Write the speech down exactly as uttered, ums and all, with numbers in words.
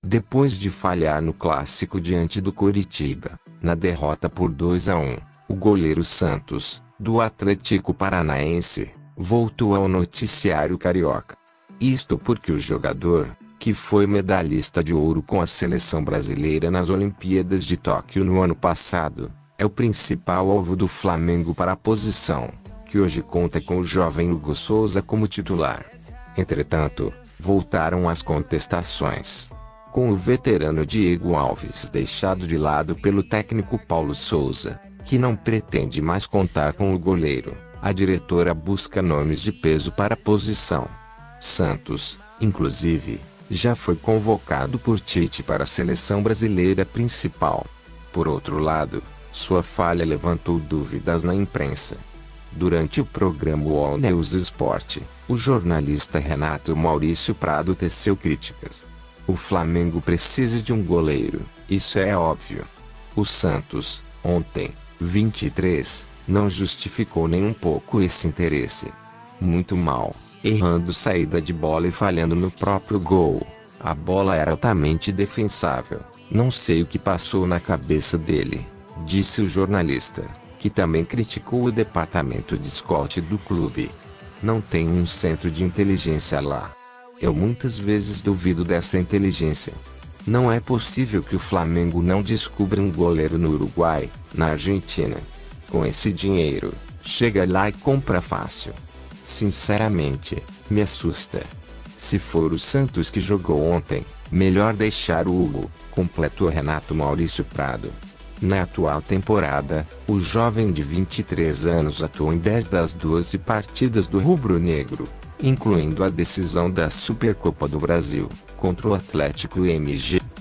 Depois de falhar no clássico diante do Coritiba, na derrota por dois a um, o goleiro Santos, do Atlético Paranaense, voltou ao noticiário carioca. Isto porque o jogador, que foi medalhista de ouro com a seleção brasileira nas Olimpíadas de Tóquio no ano passado, é o principal alvo do Flamengo para a posição, que hoje conta com o jovem Hugo Souza como titular. Entretanto, voltaram as contestações. Com o veterano Diego Alves deixado de lado pelo técnico Paulo Souza, que não pretende mais contar com o goleiro, a diretora busca nomes de peso para a posição. Santos, inclusive, já foi convocado por Tite para a seleção brasileira principal. Por outro lado, sua falha levantou dúvidas na imprensa. Durante o programa All News Sport, o jornalista Renato Maurício Prado teceu críticas. O Flamengo precisa de um goleiro, isso é óbvio. O Santos, ontem, vinte e três, não justificou nem um pouco esse interesse. Muito mal, errando saída de bola e falhando no próprio gol. A bola era altamente defensável, não sei o que passou na cabeça dele, disse o jornalista, que também criticou o departamento de scout do clube. Não tem um centro de inteligência lá. Eu muitas vezes duvido dessa inteligência. Não é possível que o Flamengo não descubra um goleiro no Uruguai, na Argentina. Com esse dinheiro, chega lá e compra fácil. Sinceramente, me assusta. Se for o Santos que jogou ontem, melhor deixar o Hugo, completou Renato Maurício Prado. Na atual temporada, o jovem de vinte e três anos atuou em dez das doze partidas do rubro-negro, incluindo a decisão da Supercopa do Brasil, contra o Atlético M G.